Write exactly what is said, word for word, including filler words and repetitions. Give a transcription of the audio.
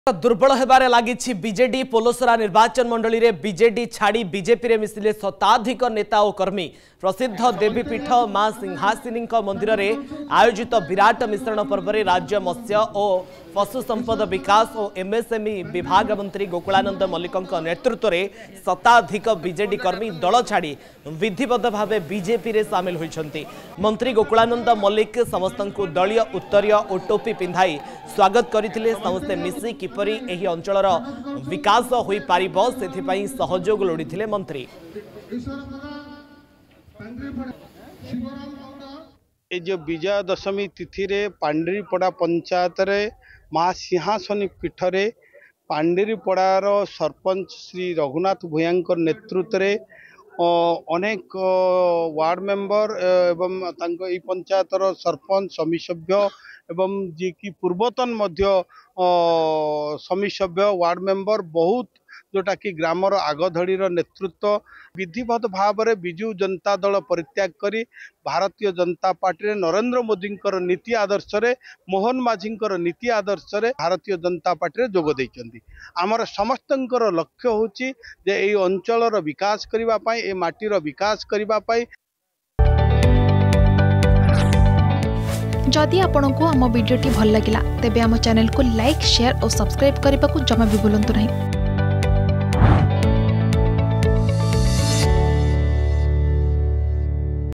दुर्बल होबार लगी बीजेडी पोलोसरा निर्वाचन मंडली रे बीजेडी छाड़ी बीजेपी रे मिसिले शताधिक नेता और कर्मी प्रसिद्ध देवीपीठ मां सिंहासिनी मंदिर में आयोजित विराट मिश्रण पर्व में राज्य मत्स्य और पशु संपद विकास और एमएसएमई विभाग मंत्री गोकुलानंद मल्लिक नेतृत्व में शताधिक बीजेडी कर्मी दल छाड़ी विधिवत भाव बीजेपी रे सामिल होइछंती। मंत्री गोकुलानंद मल्लिक समस्त को दलीय उत्तरीय और टोपी पिंधाई स्वागत करथिले। समस्ते मिसी किपरि एही अंचलर विकास होई पारिबो सेथिपई सहयोग लोड़ीथिले मंत्री। ए जो विजय दशमी तिथि रे पांडरीपड़ा पंचायत रे मां सिंहासनी पीठ रे पांडरीपड़ार सरपंच श्री रघुनाथ भूया नेतृत्व रे अनेक वार्ड मेंबर एवं तांको ई पंचायतर सरपंच समिति सभ्य एवं जी की पूर्वतन मध्य समिति सभ्य वार्ड मेंबर बहुत जोटा कि ग्रामर आगधड़ी नेतृत्व विधिवत भाव में विजु जनता दल परित्याग करी भारतीय जनता पार्टी रे नरेंद्र मोदी नीति आदर्श रे मोहन माझी नीति आदर्श रे भारतीय जनता पार्टी रे जोग देइचंदी। आमर समस्तंकर लक्ष्य होची जे एई अंचलर विकास करिबा पई ए माटीर विकास करिबा पई। जदि आपंक आम भिडी भल लगा तेब आम चैनल को लाइक शेयर और सब्सक्राइब करने को जमा भी भूलु नहीं।